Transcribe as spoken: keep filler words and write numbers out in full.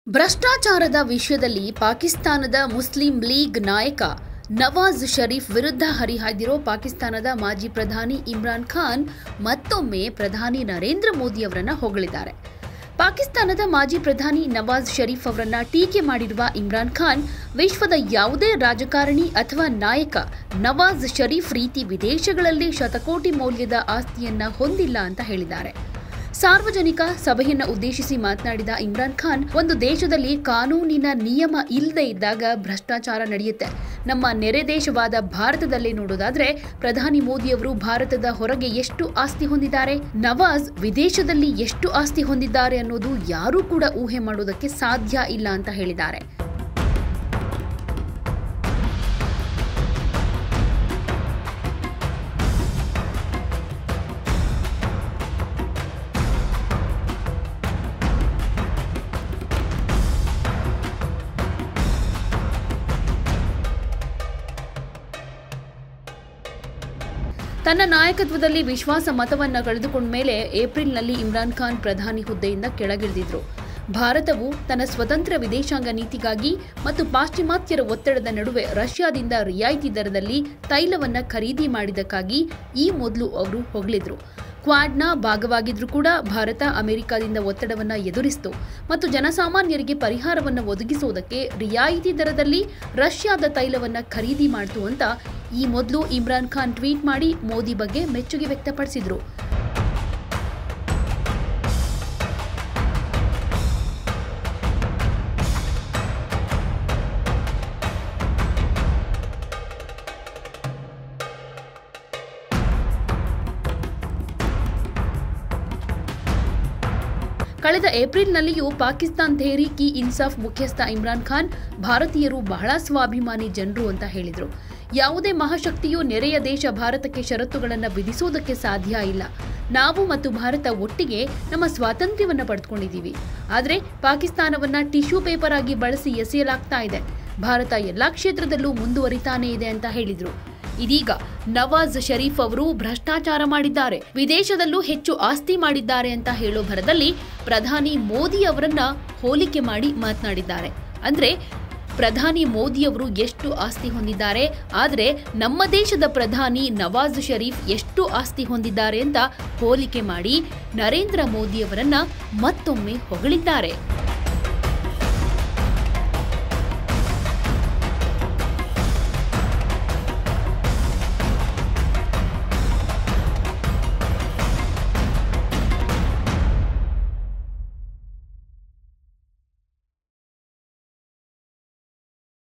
ಭ್ರಷ್ಟಾಚಾರದ ವಿಷಯದಲ್ಲಿ ಪಾಕಿಸ್ತಾನದ ಮುಸ್ಲಿಂ ಲೀಗ್ ನಾಯಕ ನವಾಜ್ ಶರೀಫ್ ವಿರುದ್ಧ ಹರಿಹಾಯ್ದಿರೋ ಪಾಕಿಸ್ತಾನದ ಮಾಜಿ ಪ್ರಧಾನಿ ಇಮ್ರಾನ್ ಖಾನ್ ಮತ್ತೊಮ್ಮೆ ಪ್ರಧಾನಿ ನರೇಂದ್ರ ಮೋದಿ ಅವರನ್ನ ಹೊಗಳಿದ್ದಾರೆ. ಪಾಕಿಸ್ತಾನದ ಮಾಜಿ ಪ್ರಧಾನಿ ನವಾಜ್ ಶರೀಫ್ ಅವರನ್ನ ಟೀಕೆ ಮಾಡಿರುವ ಇಮ್ರಾನ್ ಖಾನ್ ವಿಶ್ವದ ಯಾವುದೇ ರಾಜಕಾರಣಿ ಅಥವಾ ನಾಯಕ ನವಾಜ್ ಶರೀಫ್ ರೀತಿ ವಿದೇಶಗಳಲ್ಲಿ ಶತಕೋಟಿ ಮೌಲ್ಯದ ಆಸ್ತಿಯನ್ನ ಹೊಂದಿಲ್ಲ ಅಂತ ಹೇಳಿದ್ದಾರೆ. ಸಾರ್ವಜನಿಕ ಸಭೆಯನ್ನು ಉದ್ದೇಶಿಸಿ ಮಾತನಾಡಿದ ಇಮ್ರಾನ್ ಖಾನ್, ಒಂದು ದೇಶದಲ್ಲಿ ಕಾನೂನಿನ ನಿಯಮ ಇಲ್ಲದೆ ಇದ್ದಾಗ ಭ್ರಷ್ಟಾಚಾರ ನಡೆಯುತ್ತೆ. ನಮ್ಮ ನೆರೆ ದೇಶವಾದ ಭಾರತದಲ್ಲಿ ನೋಡೋದಾದ್ರೆ ಪ್ರಧಾನಿ ಮೋದಿಯವರು ಭಾರತದ ಹೊರಗೆ ಎಷ್ಟು ಆಸ್ತಿ ಹೊಂದಿದ್ದಾರೆ, ನವಾಜ್ ವಿದೇಶದಲ್ಲಿ ಎಷ್ಟು ಆಸ್ತಿ ಹೊಂದಿದ್ದಾರೆ ಅನ್ನೋದು ಯಾರೂ ಕೂಡ ಊಹೆ ಮಾಡೋದಕ್ಕೆ ಸಾಧ್ಯ ಇಲ್ಲ ಅಂತ ಹೇಳಿದ್ದಾರೆ. ತನ್ನ ನಾಯಕತ್ವದಲ್ಲಿ ವಿಶ್ವಾಸ ಮತವನ್ನ ಕಳೆದುಕೊಂಡ ಮೇಲೆ ಏಪ್ರಿಲ್ನಲ್ಲಿ ಇಮ್ರಾನ್ ಖಾನ್ ಪ್ರಧಾನಿ ಹುದ್ದೆಯಿಂದ ಕೆಳಗಿಳಿದಿದ್ರು. ಭಾರತವು ತನ್ನ ಸ್ವತಂತ್ರ ವಿದೇಶಾಂಗ ನೀತಿಗಾಗಿ ಮತ್ತು ಪಾಶ್ಚಿಮಾತ್ಯರ ಒತ್ತಡದ ನಡುವೆ ರಷ್ಯಾದಿಂದ ರಿಯಾಯಿತಿ ದರದಲ್ಲಿ ತೈಲವನ್ನ ಖರೀದಿ ಮಾಡಿದ್ದಕ್ಕಾಗಿ ಈ ಮೊದಲು ಅವರು ಹೊಗಳಿದ್ರು. ಕ್ವಾಡ್ನ ಭಾಗವಾಗಿದ್ರೂ ಕೂಡ ಭಾರತ ಅಮೆರಿಕದಿಂದ ಒತ್ತಡವನ್ನು ಎದುರಿಸಿತು ಮತ್ತು ಜನಸಾಮಾನ್ಯರಿಗೆ ಪರಿಹಾರವನ್ನು ಒದಗಿಸುವುದಕ್ಕೆ ರಿಯಾಯಿತಿ ದರದಲ್ಲಿ ರಷ್ಯಾದ ತೈಲವನ್ನು ಖರೀದಿ ಮಾಡಿತು ಅಂತ ಈ ಮೊದಲು ಇಮ್ರಾನ್ ಖಾನ್ ಟ್ವೀಟ್ ಮಾಡಿ ಮೋದಿ ಬಗ್ಗೆ ಮೆಚ್ಚುಗೆ ವ್ಯಕ್ತಪಡಿಸಿದ್ರು. ಕಳೆದ ಏಪ್ರಿಲ್ನಲ್ಲಿಯೂ ಪಾಕಿಸ್ತಾನ್ ತೆಹರೀಕ್ ಇ ಇನ್ಸಾಫ್ ಮುಖ್ಯಸ್ಥ ಇಮ್ರಾನ್ ಖಾನ್ ಭಾರತೀಯರು ಬಹಳ ಸ್ವಾಭಿಮಾನಿ ಜನರು ಅಂತ ಹೇಳಿದರು. ಯಾವುದೇ ಮಹಾಶಕ್ತಿಯು ನೆರೆಯ ದೇಶ ಭಾರತಕ್ಕೆ ಷರತ್ತುಗಳನ್ನು ವಿಧಿಸೋದಕ್ಕೆ ಸಾಧ್ಯ ಇಲ್ಲ. ನಾವು ಮತ್ತು ಭಾರತ ಒಟ್ಟಿಗೆ ನಮ್ಮ ಸ್ವಾತಂತ್ರ್ಯವನ್ನು ಪಡೆದುಕೊಂಡಿದ್ದೀವಿ. ಆದರೆ ಪಾಕಿಸ್ತಾನವನ್ನ ಟಿಶ್ಯೂ ಪೇಪರ್ ಆಗಿ ಬಳಸಿ ಎಸೆಯಲಾಗ್ತಾ ಇದೆ. ಭಾರತ ಎಲ್ಲಾ ಕ್ಷೇತ್ರದಲ್ಲೂ ಮುಂದುವರಿತಾನೇ ಇದೆ ಅಂತ ಹೇಳಿದರು. ಇದೀಗ ನವಾಜ್ ಶರೀಫ್ ಅವರು ಭ್ರಷ್ಟಾಚಾರ ಮಾಡಿದ್ದಾರೆ, ವಿದೇಶದಲ್ಲೂ ಹೆಚ್ಚು ಆಸ್ತಿ ಮಾಡಿದ್ದಾರೆ ಅಂತ ಹೇಳೋ ಭರದಲ್ಲಿ ಪ್ರಧಾನಿ ಮೋದಿ ಅವರನ್ನ ಹೋಲಿಕೆ ಮಾಡಿ ಮಾತನಾಡಿದ್ದಾರೆ. ಅಂದ್ರೆ ಪ್ರಧಾನಿ ಮೋದಿಯವರು ಎಷ್ಟು ಆಸ್ತಿ ಹೊಂದಿದ್ದಾರೆ, ಆದರೆ ನಮ್ಮ ದೇಶದ ಪ್ರಧಾನಿ ನವಾಜ್ ಶರೀಫ್ ಎಷ್ಟು ಆಸ್ತಿ ಹೊಂದಿದ್ದಾರೆ ಅಂತ ಹೋಲಿಕೆ ಮಾಡಿ ನರೇಂದ್ರ ಮೋದಿ ಅವರನ್ನ ಮತ್ತೊಮ್ಮೆ ಹೊಗಳಿದ್ದಾರೆ.